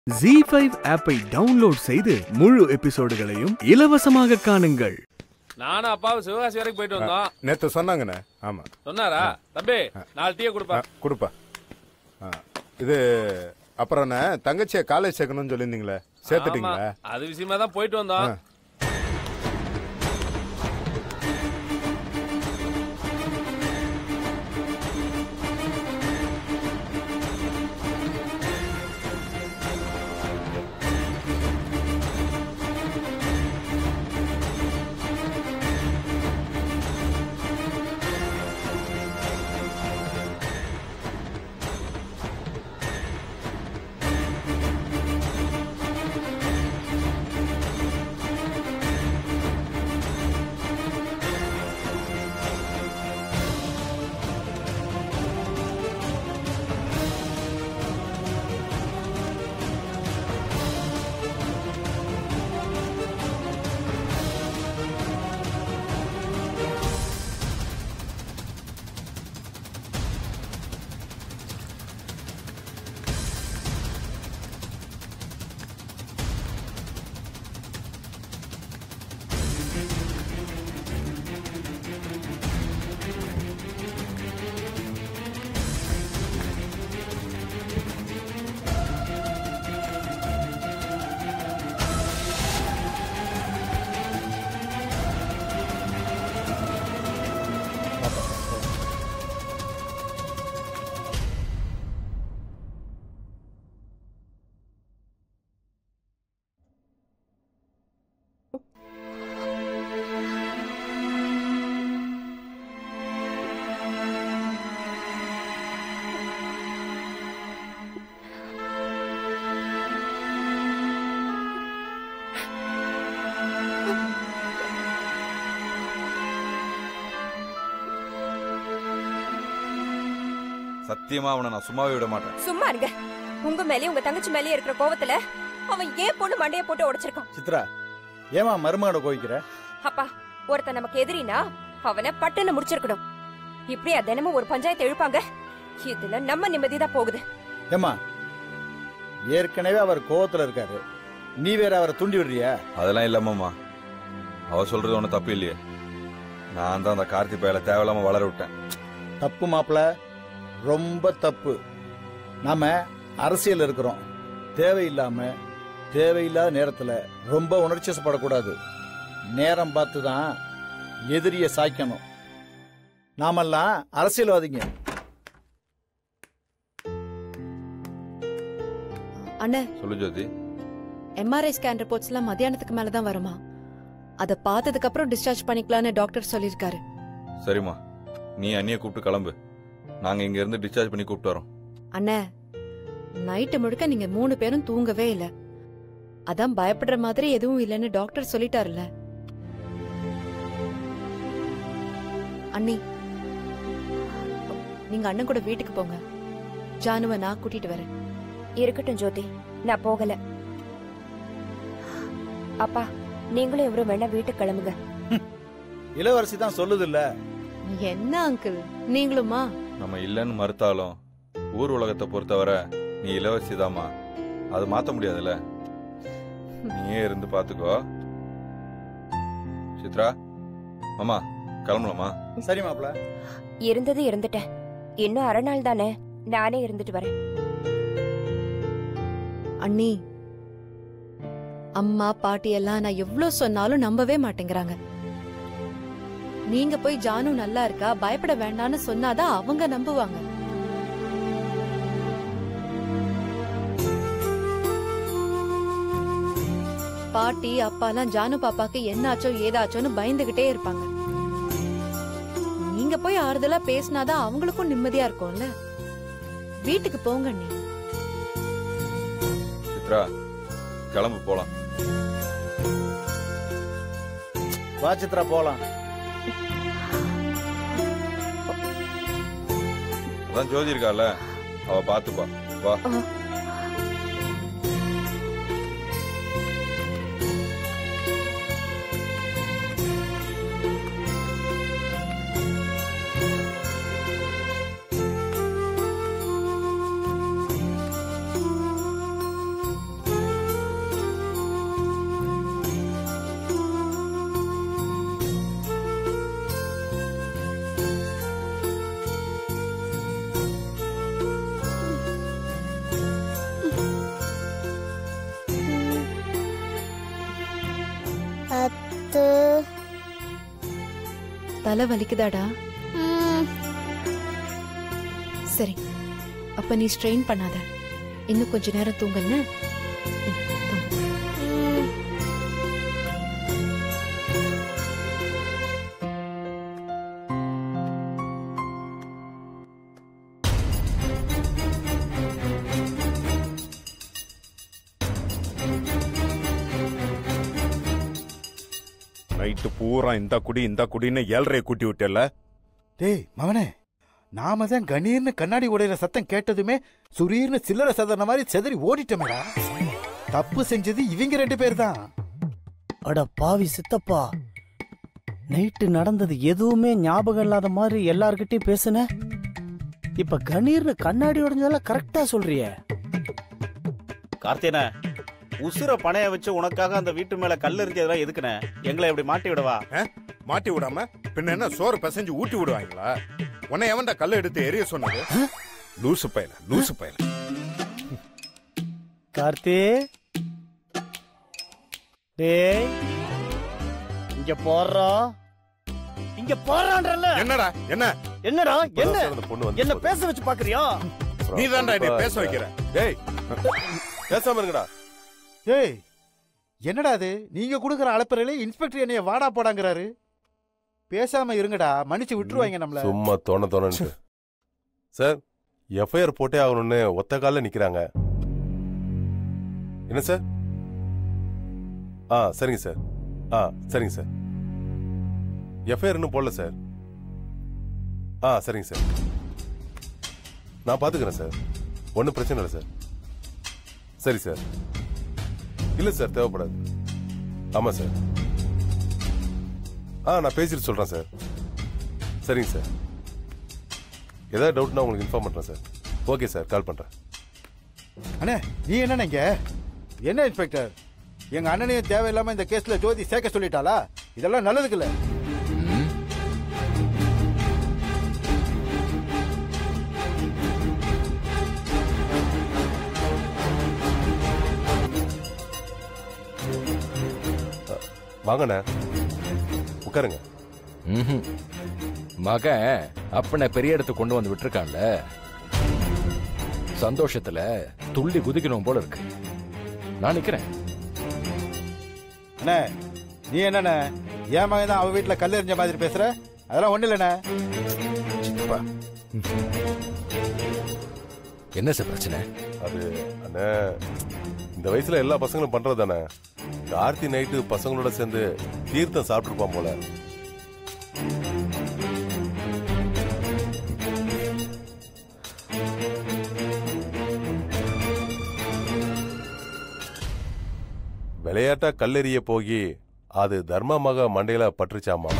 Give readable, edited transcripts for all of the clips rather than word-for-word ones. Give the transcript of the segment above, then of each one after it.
Z5 ஆப்பை download செய்து முழு எபிசோடுகளையும் இலவசமாக காணுங்கள். நானும் அப்பாவும் சிவகாசி வரைக்கும் போயிட்டு வந்தோம். நேத்து சொன்னாங்கண்ணே. ஆமா சொன்னாரா? தம்பி 4 டீ கொடுப்பா. இது அப்புறம் தங்கச்சியை காலேஜ் சேர்க்கணும்னு சொல்லியிருந்தீங்களே, சேர்த்துட்டீங்களா? அது விஷயமா தான் போயிட்டு வந்தோம். சத்தியமா அவனை நான் சும்மாவே விட மாட்டேன். சும்மா இருங்க. உங்க மேலயும் உங்க தங்கச்சி மேலயும் இருக்கிற கோவத்துல அவன் ஏன் பொண்ணு மண்டைய போட்டு உடைச்சிருக்கான். சித்ரா, ஏமா மருமகனை கோவிக்கிற? அப்பா, ஒருத்தன் நமக்கு எதிரினா அவனை பட்டுன்னு முடிச்சிருக்கணும். இப்படியா தினமும் ஒரு பஞ்சாயத்து எழுப்பாங்க? இதுல நம்ம நிம்மதிதான் போகுது. ஏமா, ஏற்கனவே அவர் கோவத்துல இருக்காரு, நீ வேற அவரை தூண்டி விடுறியா? அதெல்லாம் இல்லம்மாமா, அவ சொல்றது ஒன்னும் தப்பு இல்லையே. நான் தான் அந்த கார்த்தி பையல தேவையில்லாம வளர விட்டேன். தப்பு மாப்பிள்ள, ரொம்ப தப்பு. நாம அரசியல் இருக்கிறோம். தேவையில்லாத நேரத்துல ரொம்ப உணர்ச்சிப்படக்கூடாது. நேரம் பார்த்துதான் எதிரிய சாய்க்கணும். நாமெல்லாம் அரசியல்வாதிங்க. அண்ணே, சொல்லு ஜோதி. MRI ஸ்கேன் ரிப்போர்ட்ஸ் எல்லாம் மத்தியானத்துக்கு மேலதான் வருமா? அத பார்த்ததுக்கு அப்புறம் டிஸ்சார்ஜ் பண்ணிக்கலாம்னு டாக்டர் சொல்லிருக்காரு. சரிம்மா, நீ அண்ணிய கூப்பிட்டு கிளம்பு. நாங்க இங்க இருந்து டிஸ்சார்ஜ் பண்ணி கூப்பிட்டு வரோம். அண்ணே, நைட்டு முழுக்க நீங்க 3 பேரும் தூங்கவே இல்ல. அதான் பயப்படுற மாதிரி எதுவும் இல்லைன்னு டாக்டர் சொல்லிட்டாருல்ல. அண்ணி, நீங்க அண்ணன் கூட வீட்டுக்கு போங்க. ஜானுவை நான் கூட்டிட்டு வரேன். இருக்கட்டும் ஜோதி, நான் போகல. அப்பா, நீங்களும் இவரும் வேணா வீட்டுக்கு கிளம்புங்க. இளவரசி தான் சொல்லுது இல்ல. என்ன அங்கிள், நீங்களுமா? நம்ம இல்லன்னு மறுத்தாலும் ஊர் உலகத்தை பொறுத்தவரை நீ இளவரசிதாமா, அது மாத்த முடியாதுல்ல. நீயே இருந்து பாத்துக்கோ. சித்ரா, மாமா கிளம்பலாமா? சரி மாப்பிள்ள. இருந்தது இருந்துட்டேன். இன்னும் அரை நாள் தானே, நானே இருந்துட்டு வரேன். அண்ணி, அம்மா பாட்டி எல்லாம் நான் எவ்வளவு சொன்னாலும் நம்பவே மாட்டேங்கிறாங்க. நீங்க போய் ஜானு நல்லா இருக்கா, பயப்பட வேண்டாம்னு சொன்னாதான் அவங்க நம்புவாங்க. பாட்டி அப்பாலாம் ஜானு பாப்பாக்கு என்னாச்சோ ஏதாச்சோன்னு பயந்துகிட்டே இருப்பாங்க. நீங்க போய் ஆறுதலா பேசினாதான் அவங்களுக்கும் நிம்மதியா இருக்கும்ல. வீட்டுக்கு போங்க அண்ணி. சித்ரா, கிளம்பு போலாம். வா சித்ரா, போலாம். அதான் ஜோதி இருக்கால, அவ பாத்துப்பா. வா. தலை வலிக்குதாடா? சரி, அப்ப நீ ஸ்ட்ரெயின் பண்ணாத. இன்னும் கொஞ்ச நேரம் தூங்குன்னு. நைட்டு பூரா இந்த குடின்னு 7:30 கூட்டி விட்டல. டேய் மவனே, நாம தான் கணீர்னு கண்ணாடி உடையிற சத்தம் கேட்டதுமே சுரீர்னு சில்லறை சதன மாதிரி செதறி ஓடிட்டோமேடா. தப்பு செஞ்சது இவங்க 2 பேர் தான். அட பாவி சித்தப்பா, நைட்டு நடந்தது எதுவுமே ஞாபகம் இல்லாத மாதிரி எல்லார்கிட்டயும் பேசுன. இப்ப கணீர்னு கண்ணாடி உடைஞ்சதெல்லாம் கரெக்டா சொல்றிய. கார்த்தியன, உசுர பணைய வச்சு உனக்காக அந்த வீட்டு மேல கல் எறிஞ்சதெல்லாம் எதுக்குன? எங்களை எப்படி மாட்டி விடவா? மாட்டி விடாம பின்ன என்ன சோறு பசஞ்சு ஊட்டி விடுவாங்களா? உன்னை எவன்டா கல்ல எடுத்து எரிய சொன்னது? லூசு பையல. கார்த்தி, டேய் இங்க போறான்றல. என்னடா என்னடா என்ன பேச வச்சு பாக்குறியா? நீ தான்டா என்னை பேச வைக்கிற. டேய் பேசாம இருங்கடா. ஏய் என்னடா அது? நீங்க கொடுக்குற அலப்பறையில இன்ஸ்பெக்டர் என்னைய வாடா போடாங்கிறாரு. பேசாம இருங்கடா, மன்னிச்சு விட்டுருவாங்க நம்மள. சும்மா தோணு சார். எஃப்ஐஆர் போட்டே ஆகணும்னு ஒத்த கால நிக்கிறாங்க. என்ன சார்? சரிங்க சார். சரிங்க சார். எஃப்ஐஆர் இன்னும் போடல சார். சரிங்க சார், நான் பாத்துக்கிறேன் சார். ஒன்றும் பிரச்சனை இல்லை சார். சரி சார். இல்லை சார், தேவைப்படாது. ஆமாம் சார். நான் பேசிட்டு சொல்கிறேன் சார். சரிங்க சார். ஏதாவது டவுட்னா உங்களுக்கு இன்ஃபார்ம் பண்ணுறேன் சார். ஓகே சார், கால் பண்ணுறேன். அண்ணே, நீ என்ன இங்க? என்ன இன்ஸ்பெக்டர், எங்க அண்ணனையும் தேவையில்லாம இந்த கேஸ்ல ஜோதி சேர்க்க சொல்லிட்டாளா? இதெல்லாம் நல்லதுக்கு இல்ல. வாங்கண்ணே, உட்காருங்க. மகன் அப்பனை பெரிய இடத்துக்கு கொண்டு வந்து விட்டுருக்கான்ல, சந்தோஷத்துல துள்ளி குதிக்கணும் போல இருக்கு. நான் நிக்கிறேன். அண்ணே, நீ என்னண்ணே என் மகன் தான் அவ வீட்டுல கல்லெறிஞ்ச மாதிரி பேசுற? அதெல்லாம் ஒண்ணு இல்லண்ணே. என்ன சார் பிரச்சனை? அது அண்ணே, இந்த வயசுல எல்லா பசங்களும் பண்றதானே. கார்த்தி நைட்டு பசங்களோட சேர்ந்து தீர்த்தம் சாப்பிட்டுருப்பான் போல. விளையாட்டா கல்லெறிய போகி அது தர்மமாக மண்டையில பற்றுச்சாமா.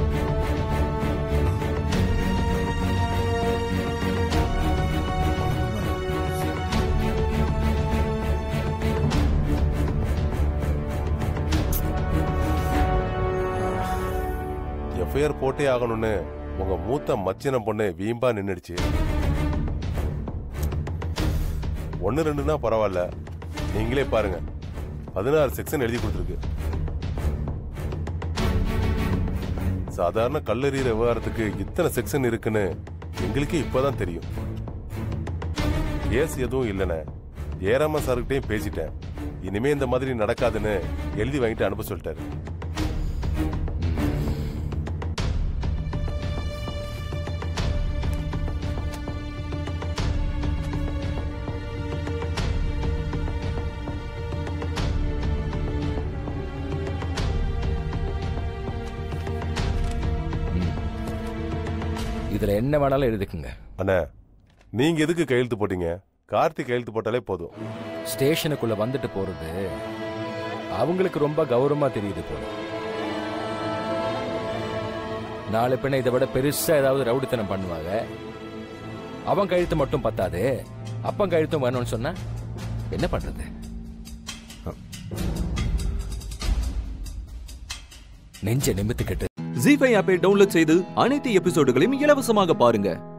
எஃப்ஐஆர் போட்டே ஆகணும்னு உங்க மூத்த மச்சின பொண்ணு வீம்பா நின்னுடுச்சு. 1-2னா பரவாயில்ல, நீங்களே பாருங்க, 16 செக்ஷன் எழுதி கொடுத்துருக்கு. சாதாரண கல்லெறிகிற விவகாரத்துக்கு இத்தனை செக்ஷன் இருக்குன்னு எங்களுக்கே இப்பதான் தெரியும். கேஸ் எதுவும் இல்லைன்னு ஜெயராமன் சார்கிட்டையும் பேசிட்டேன். இனிமே இந்த மாதிரி நடக்காதுன்னு எழுதி வாங்கிட்டு அனுப்ப சொல்லிட்டாரு. இதுல என்ன வேணாலும் எழுதிக்குங்க. அண்ணா, நீங்க எதுக்கு கையெழுத்து போட்டீங்க? கார்த்திக் கையெழுத்து போட்டாலே போதும். ஸ்டேஷனுக்குள்ள வந்துட்டு போறது அவங்களுக்கு ரொம்ப கௌரவமா தெரியுது போல. நாளை பின்ன இதை விட பெருசா ஏதாவது ரவுடித்தனம் பண்ணுவாங்க. அவன் கழுத்து மட்டும் பத்தாது, அப்பன் கழுத்தும் வேணும்னு சொன்னா என்ன பண்றது? நெஞ்ச நிமித்துக்கிட்டு Zee ஆப்பை டவுன்லோட் செய்து அனைத்து எபிசோடுகளையும் இலவசமாக பாருங்க.